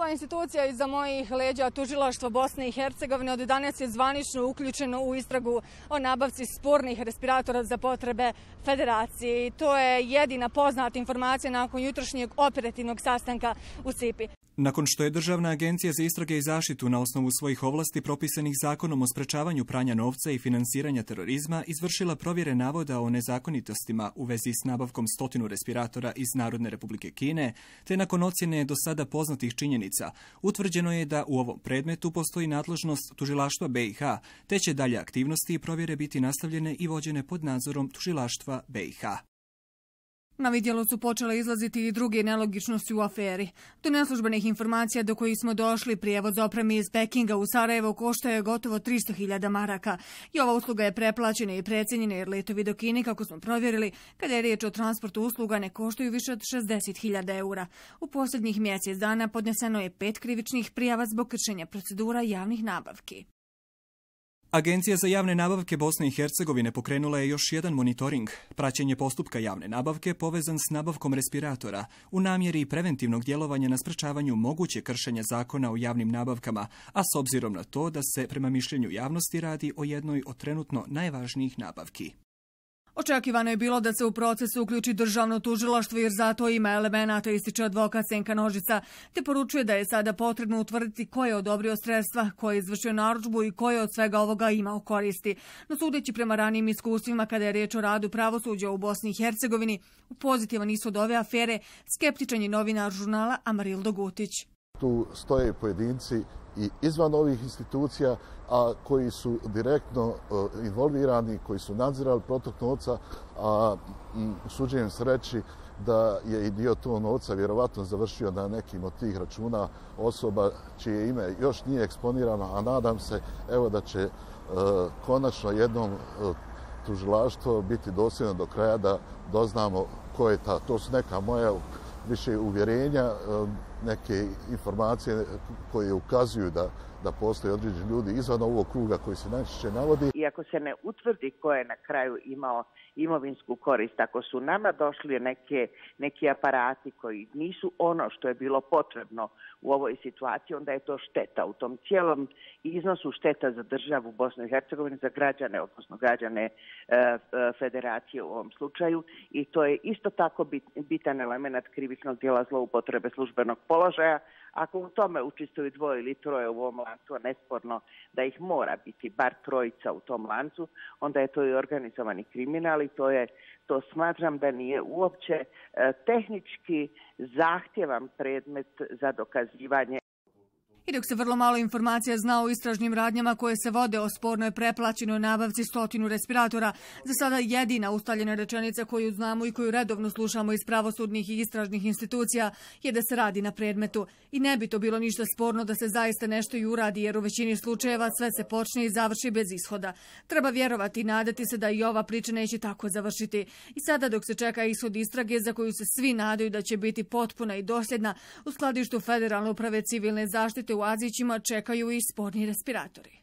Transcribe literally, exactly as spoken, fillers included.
Ova institucija iza mojih leđa, Tužilaštvo Bosne i Hercegovine, od danas je zvanično uključeno u istragu o nabavci spornih respiratora za potrebe Federacije. I to je jedina poznata informacija nakon jutrošnjeg operativnog sastanka u C I P I. Nakon što je Državna agencija za istrage i zaštitu na osnovu svojih ovlasti propisanih zakonom o sprečavanju pranja novca i finansiranja terorizma izvršila provjere navoda o nezakonitostima u vezi s nabavkom stotinu respiratora iz Narodne Republike Kine, te nakon ocjene do sada poznatih činjenica, utvrđeno je da u ovom predmetu postoji nadležnost Tužilaštva B i H, te će dalje aktivnosti i provjere biti nastavljene i vođene pod nadzorom Tužilaštva B i H. Na vidjelo su počele izlaziti i druge nelogičnosti u aferi. Do neslužbenih informacija do kojih smo došli, prijevoz opreme iz Pekinga u Sarajevo koštao je gotovo tristo hiljada maraka. I ova usluga je preplaćena i precijenjena jer letovi do Kine, kako smo provjerili, kada je riječ o transportu usluga, ne koštaju više od šezdeset hiljada eura. U posljednjih mjesec dana podneseno je pet krivičnih prijava zbog kršenja procedura javnih nabavki. Agencija za javne nabavke Bosne i Hercegovine pokrenula je još jedan monitoring, praćenje postupka javne nabavke povezan s nabavkom respiratora u namjeri preventivnog djelovanja na sprečavanju moguće kršenja zakona o javnim nabavkama, a s obzirom na to da se prema mišljenju javnosti radi o jednoj od trenutno najvažnijih nabavki. Očekivano je bilo da se u procesu uključi državno tužilaštvo jer zato ima elemenata, ističe advokat Senka Nožica, te poručuje da je sada potrebno utvrditi ko je odobrio sredstva, ko je izvršio narudžbu i ko je od svega ovoga imao koristi. No sudeći prema ranijim iskustvima kada je riječ o radu pravosuđa u Bosni i Hercegovini, u pozitivan ishod ove afere skeptičan je novinar žurnala Amarildo Gutić. Tu stoje pojedinci i izvan ovih institucija, a koji su direktno uh, involvirani, koji su nadzirali protok novca, a um, usuđujem se reći da je i dio tog novca vjerovatno završio na nekim od tih računa osoba čije ime još nije eksponirano, a nadam se evo da će uh, konačno jednom uh, tužilaštvo biti dosljedno do kraja da doznamo ko je ta. To su neka moja više uvjerenja, neke informacije koje ukazuju da, da postoje određeni ljudi izvan ovog kruga koji se najčešće navodi. Iako se ne utvrdi ko je na kraju imao imovinsku korist, ako su nama došli neke, neki aparati koji nisu ono što je bilo potrebno u ovoj situaciji, onda je to šteta. U tom cijelom iznosu šteta za državu Bosnu i Hercegovini, za građane, odnosno građane e, federacije u ovom slučaju, i to je isto tako bit, bitan element krivičnog djela zloupotrebe službenog položaja. Ako u tome učestvuju dvoje ili troje u ovom lancu, a nesporno da ih mora biti bar trojica u tom lancu, onda je to i organizovani kriminal i to je, to smatram da nije uopće e, tehnički zahtjevan predmet za dokazivanje. I dok se vrlo malo informacija zna o istražnim radnjama koje se vode o spornoj preplaćenoj nabavci stotinu respiratora, za sada jedina ustaljena rečenica koju znamo i koju redovno slušamo iz pravosudnih i istražnih institucija je da se radi na predmetu. I ne bi to bilo ništa sporno da se zaista nešto i uradi, jer u većini slučajeva sve se počne i završi bez ishoda. Treba vjerovati i nadati se da i ova priča neće tako završiti. I sada dok se čeka ishod istrage za koju se svi nadaju da će biti potpuna i dosljedna, u skladištu Federalne uprave civilne zaštite u Azićima čekaju i sporni respiratori.